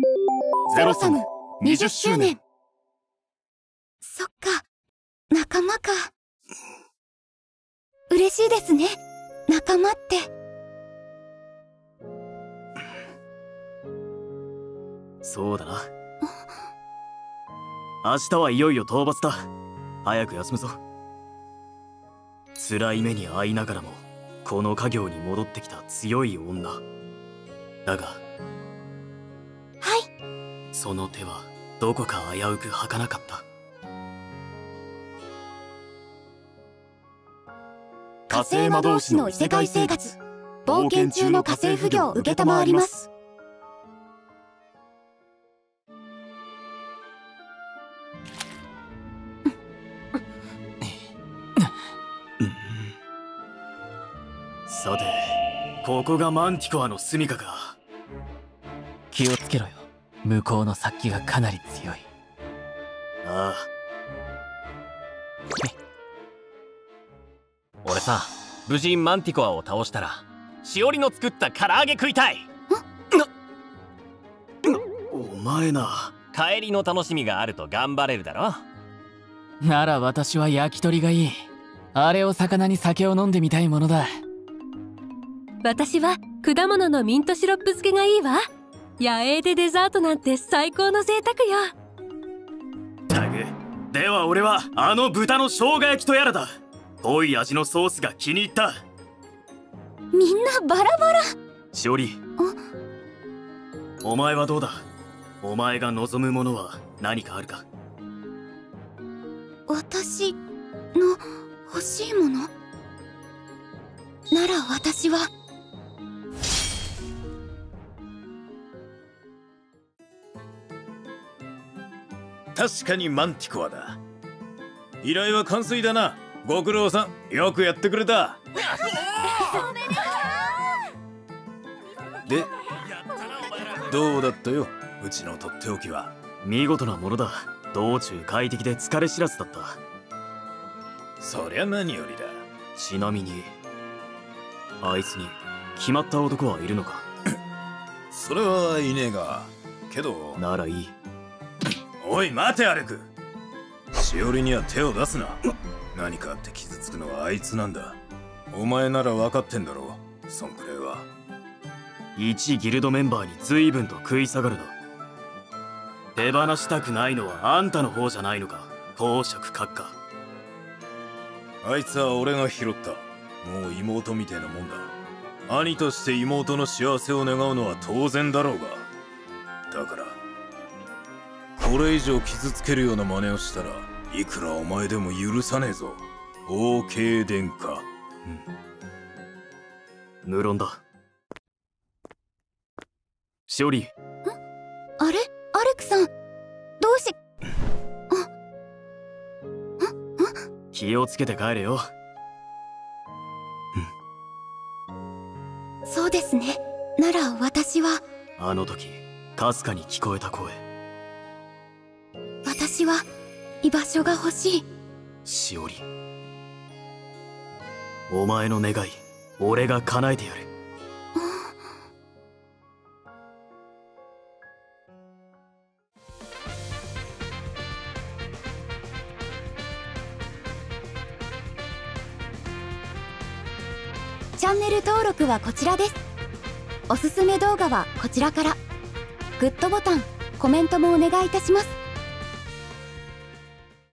ゼロサム20周年。 そっか、仲間か。嬉しいですね、仲間って。 そうだな。明日はいよいよ討伐だ。早く休むぞ。辛い目に遭いながらもこの家業に戻ってきた強い女だが、 はい。 その手はどこか危うく儚かった。 火星魔導士の異世界生活、冒険中の家政婦業承ります。 さて、ここがマンティコアの住処か。 気をつけろよ、向こうの殺気がかなり強い。 ああ。 俺さ、無事マンティコアを倒したらしおりの作った唐揚げ食いたい。 お前な、 帰りの楽しみがあると頑張れるだろ。 なら私は焼き鳥がいい。あれを魚に酒を飲んでみたいものだ。 私は果物のミントシロップ漬けがいいわ。野営でデザートなんて最高の贅沢よ。 たく、では俺はあの豚の生姜焼きとやらだ。濃い味のソースが気に入った。 みんなバラバラ。 しおり、お前はどうだ。お前が望むものは何かあるか。 私の欲しいものなら、私は確かにマンティコアだ。依頼は完遂だな。ご苦労さん、よくやってくれた。で、どうだったよ、うちのとっておきは。 見事なものだ。道中快適で疲れ知らずだった。 そりゃ何よりだ。 ちなみにあいつに決まった男はいるのか。 それはいねえが、けどならいい。 おい待てアレク、しおりには手を出すな。何かあって傷つくのはあいつなんだ。お前なら分かってんだろう、そんくらいは。 一ギルドメンバーに随分と食い下がるな。手放したくないのはあんたの方じゃないのか、公爵閣下。 あいつは俺が拾った。もう妹みてえなもんだ。兄として妹の幸せを願うのは当然だろうが。だからこれ以上傷つけるような真似をしたら、いくらお前でも許さねえぞ、王兄殿下。 無論だ。しおり。 あれ、アレクさん、どうし。 気をつけて帰れよ。 そうですね。なら私は。 あの時かすかに聞こえた声。 私は居場所が欲しい。 しおり、お前の願い俺が叶えてやる。 チャンネル登録はこちらです。おすすめ動画はこちらから。グッドボタン、コメントもお願いいたします。